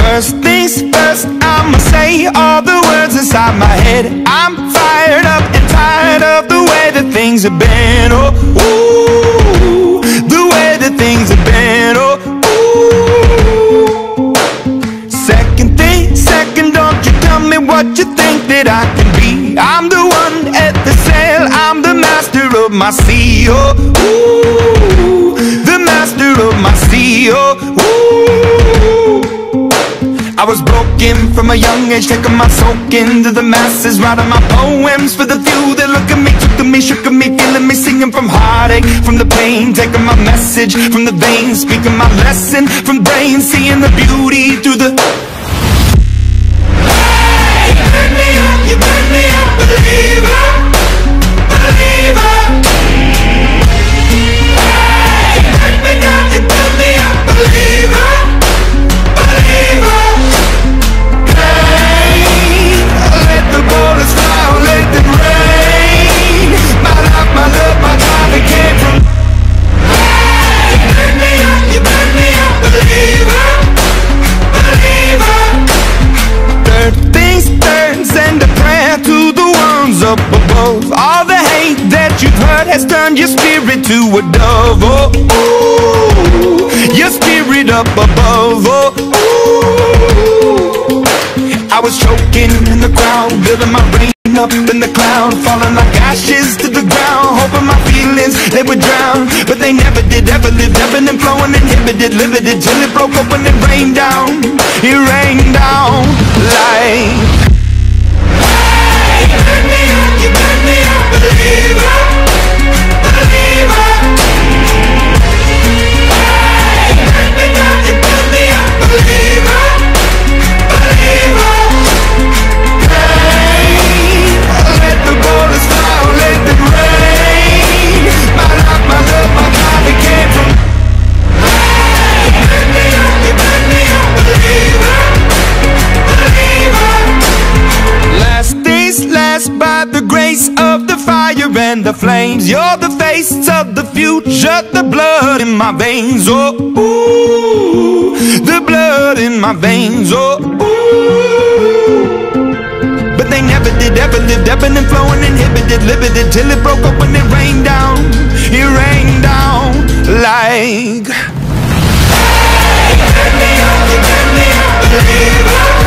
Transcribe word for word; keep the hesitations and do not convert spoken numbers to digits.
First things first, I'ma say all the words inside my head. I'm fired up and tired of the way that things have been. Oh, ooh, the way that things have been. Oh, ooh. Second thing, second, don't you tell me what you think that I can be. I'm the one at the sail, I'm the master of my sea. Oh, ooh, the master of my sea. Oh, ooh. I was broken from a young age, taking my soak into the masses, writing my poems for the few that look at me, took to me, shook at me, feeling me, singing from heartache, from the pain, taking my message from the veins, speaking my lesson from brain, seeing the beauty through the... Hey, you burn me up, you burn me up, believer, believer. Hey, you burn me down, you burn me up, believer, believer. Up above, all the hate that you've heard has turned your spirit to a dove. Oh, ooh, your spirit up above. Oh, ooh. I was choking in the crowd, building my rain up in the cloud, falling like ashes to the ground, hoping my feelings they would drown, but they never did. Ever lived, ebbing and flowing, inhibited, limited, till it broke up when it rained down. It rained down like... You burn me up, believer, believer. Hey, you burn me down, you burn me up, believer, believer. Hey, let the borders fly, let them rain. My life, my love, my God, it came from. Hey, you burn me up, you burn me up, believer, believer. Last days last by the grace of the fire and the flames. You're the face of the future, the blood in my veins. Oh, ooh, the blood in my veins. Oh, ooh. But they never did, ever lived, ebbing and flowing, inhibited, limited, till it broke up when it rained down. It rained down like... Hey, you burn me up, you burn me up, believer.